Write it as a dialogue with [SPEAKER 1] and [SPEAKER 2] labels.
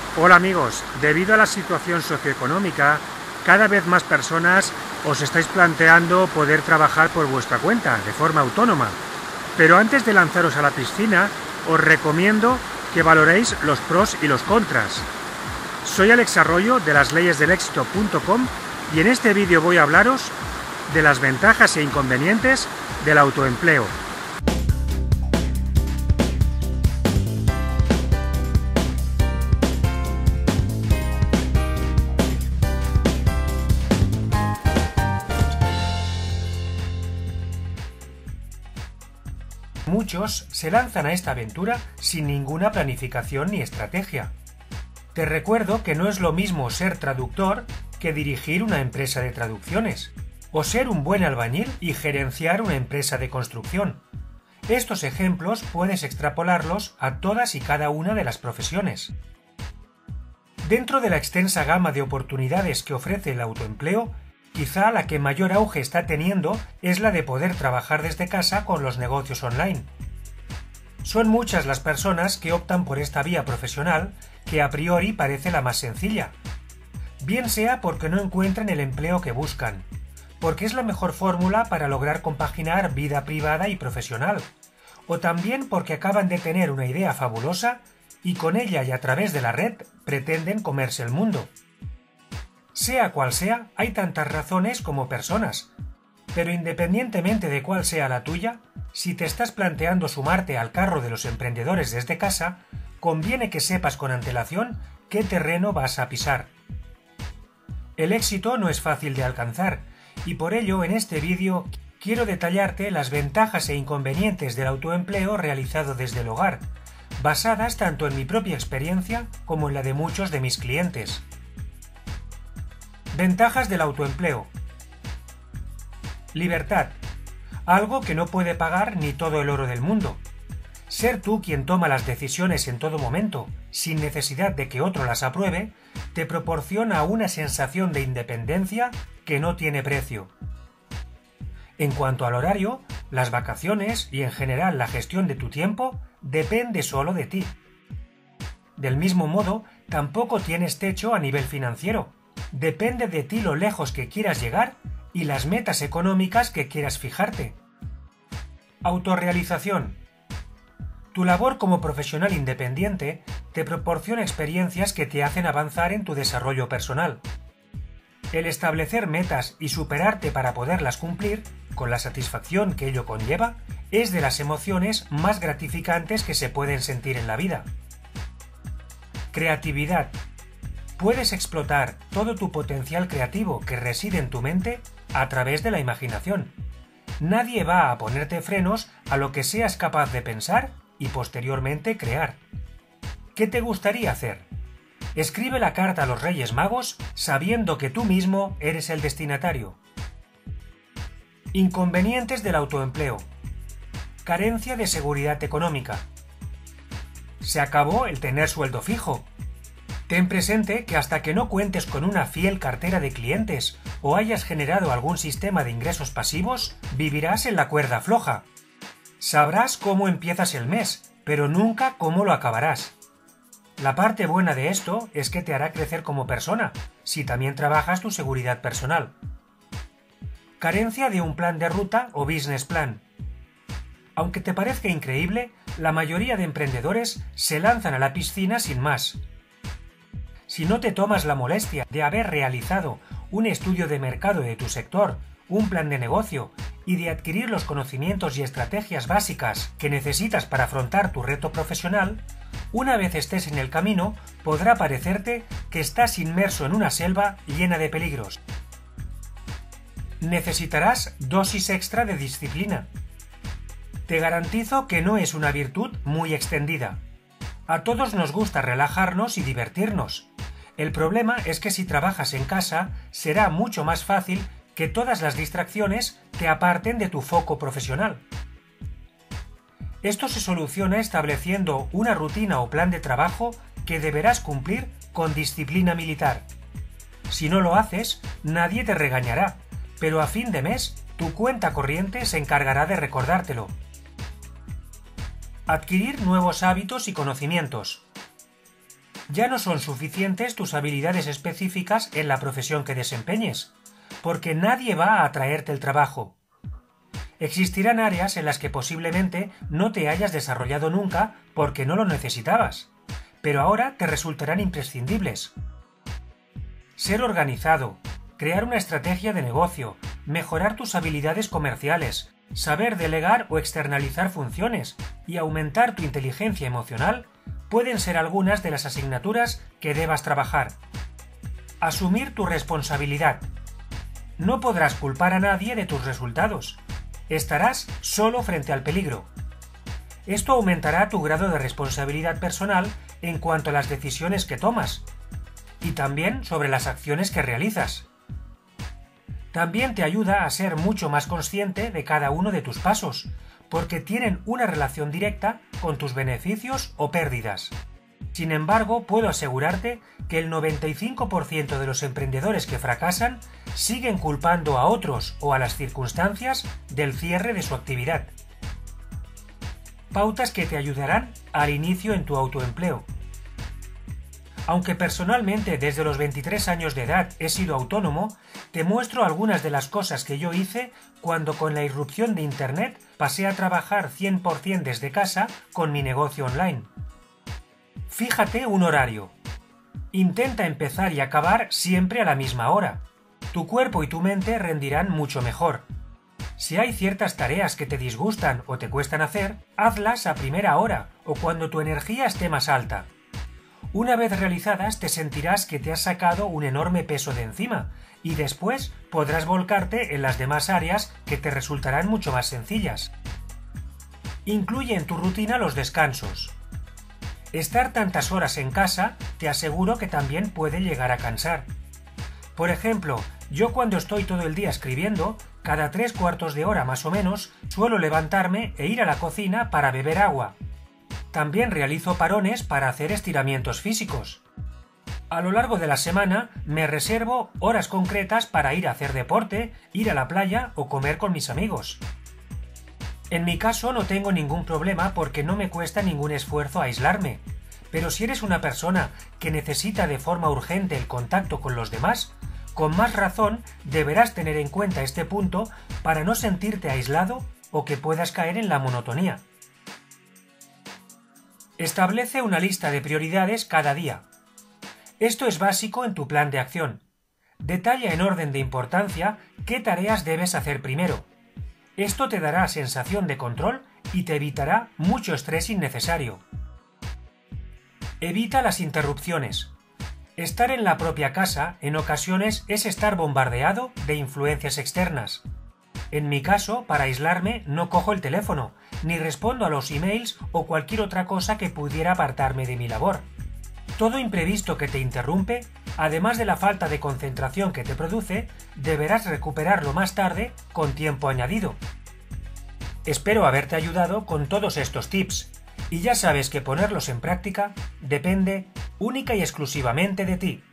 [SPEAKER 1] Hola amigos, debido a la situación socioeconómica, cada vez más personas os estáis planteando poder trabajar por vuestra cuenta, de forma autónoma. Pero antes de lanzaros a la piscina, os recomiendo que valoréis los pros y los contras. Soy Alex Arroyo de lasleyesdelexito.com y en este vídeo voy a hablaros de las ventajas e inconvenientes del autoempleo. Muchos se lanzan a esta aventura sin ninguna planificación ni estrategia. Te recuerdo que no es lo mismo ser traductor que dirigir una empresa de traducciones, o ser un buen albañil y gerenciar una empresa de construcción. Estos ejemplos puedes extrapolarlos a todas y cada una de las profesiones. Dentro de la extensa gama de oportunidades que ofrece el autoempleo, quizá la que mayor auge está teniendo es la de poder trabajar desde casa con los negocios online. Son muchas las personas que optan por esta vía profesional, que a priori parece la más sencilla. Bien sea porque no encuentran el empleo que buscan, porque es la mejor fórmula para lograr compaginar vida privada y profesional, o también porque acaban de tener una idea fabulosa y con ella y a través de la red pretenden comerse el mundo. Sea cual sea, hay tantas razones como personas, pero independientemente de cuál sea la tuya, si te estás planteando sumarte al carro de los emprendedores desde casa, conviene que sepas con antelación qué terreno vas a pisar. El éxito no es fácil de alcanzar, y por ello en este vídeo quiero detallarte las ventajas e inconvenientes del autoempleo realizado desde el hogar, basadas tanto en mi propia experiencia como en la de muchos de mis clientes. Ventajas del autoempleo. Libertad. Algo que no puede pagar ni todo el oro del mundo. Ser tú quien toma las decisiones en todo momento, sin necesidad de que otro las apruebe, te proporciona una sensación de independencia que no tiene precio. En cuanto al horario, las vacaciones y en general la gestión de tu tiempo depende solo de ti. Del mismo modo, tampoco tienes techo a nivel financiero. Depende de ti lo lejos que quieras llegar y las metas económicas que quieras fijarte. Autorrealización. Tu labor como profesional independiente te proporciona experiencias que te hacen avanzar en tu desarrollo personal. El establecer metas y superarte para poderlas cumplir, con la satisfacción que ello conlleva, es de las emociones más gratificantes que se pueden sentir en la vida. Creatividad. Puedes explotar todo tu potencial creativo que reside en tu mente a través de la imaginación. Nadie va a ponerte frenos a lo que seas capaz de pensar y posteriormente crear. ¿Qué te gustaría hacer? Escribe la carta a los Reyes Magos sabiendo que tú mismo eres el destinatario. Inconvenientes del autoempleo. Carencia de seguridad económica. Se acabó el tener sueldo fijo. Ten presente que hasta que no cuentes con una fiel cartera de clientes o hayas generado algún sistema de ingresos pasivos, vivirás en la cuerda floja. Sabrás cómo empiezas el mes, pero nunca cómo lo acabarás. La parte buena de esto es que te hará crecer como persona, si también trabajas tu seguridad personal. Carencia de un plan de ruta o business plan. Aunque te parezca increíble, la mayoría de emprendedores se lanzan a la piscina sin más. Si no te tomas la molestia de haber realizado un estudio de mercado de tu sector, un plan de negocio y de adquirir los conocimientos y estrategias básicas que necesitas para afrontar tu reto profesional, una vez estés en el camino podrá parecerte que estás inmerso en una selva llena de peligros. Necesitarás dosis extra de disciplina. Te garantizo que no es una virtud muy extendida. A todos nos gusta relajarnos y divertirnos. El problema es que si trabajas en casa, será mucho más fácil que todas las distracciones te aparten de tu foco profesional. Esto se soluciona estableciendo una rutina o plan de trabajo que deberás cumplir con disciplina militar. Si no lo haces, nadie te regañará, pero a fin de mes tu cuenta corriente se encargará de recordártelo. Adquirir nuevos hábitos y conocimientos. Ya no son suficientes tus habilidades específicas en la profesión que desempeñes, porque nadie va a atraerte el trabajo. Existirán áreas en las que posiblemente no te hayas desarrollado nunca porque no lo necesitabas, pero ahora te resultarán imprescindibles. Ser organizado, crear una estrategia de negocio, mejorar tus habilidades comerciales, saber delegar o externalizar funciones y aumentar tu inteligencia emocional pueden ser algunas de las asignaturas que debas trabajar. Asumir tu responsabilidad. No podrás culpar a nadie de tus resultados. Estarás solo frente al peligro. Esto aumentará tu grado de responsabilidad personal en cuanto a las decisiones que tomas y también sobre las acciones que realizas. También te ayuda a ser mucho más consciente de cada uno de tus pasos, porque tienen una relación directa con tus beneficios o pérdidas. Sin embargo, puedo asegurarte que el 95% de los emprendedores que fracasan siguen culpando a otros o a las circunstancias del cierre de su actividad. Pautas que te ayudarán al inicio en tu autoempleo. Aunque personalmente desde los 23 años de edad he sido autónomo, te muestro algunas de las cosas que yo hice cuando con la irrupción de Internet pasé a trabajar 100% desde casa con mi negocio online. Fíjate un horario. Intenta empezar y acabar siempre a la misma hora. Tu cuerpo y tu mente rendirán mucho mejor. Si hay ciertas tareas que te disgustan o te cuestan hacer, hazlas a primera hora o cuando tu energía esté más alta. Una vez realizadas te sentirás que te has sacado un enorme peso de encima y después podrás volcarte en las demás áreas que te resultarán mucho más sencillas. Incluye en tu rutina los descansos. Estar tantas horas en casa te aseguro que también puede llegar a cansar. Por ejemplo, yo cuando estoy todo el día escribiendo, cada 3/4 de hora más o menos, suelo levantarme e ir a la cocina para beber agua. También realizo parones para hacer estiramientos físicos. A lo largo de la semana me reservo horas concretas para ir a hacer deporte, ir a la playa o comer con mis amigos. En mi caso no tengo ningún problema porque no me cuesta ningún esfuerzo aislarme, pero si eres una persona que necesita de forma urgente el contacto con los demás, con más razón deberás tener en cuenta este punto para no sentirte aislado o que puedas caer en la monotonía. Establece una lista de prioridades cada día. Esto es básico en tu plan de acción. Detalla en orden de importancia qué tareas debes hacer primero. Esto te dará sensación de control y te evitará mucho estrés innecesario. Evita las interrupciones. Estar en la propia casa en ocasiones es estar bombardeado de influencias externas. En mi caso, para aislarme, no cojo el teléfono, ni respondo a los emails o cualquier otra cosa que pudiera apartarme de mi labor. Todo imprevisto que te interrumpe, además de la falta de concentración que te produce, deberás recuperarlo más tarde con tiempo añadido. Espero haberte ayudado con todos estos tips, y ya sabes que ponerlos en práctica depende única y exclusivamente de ti.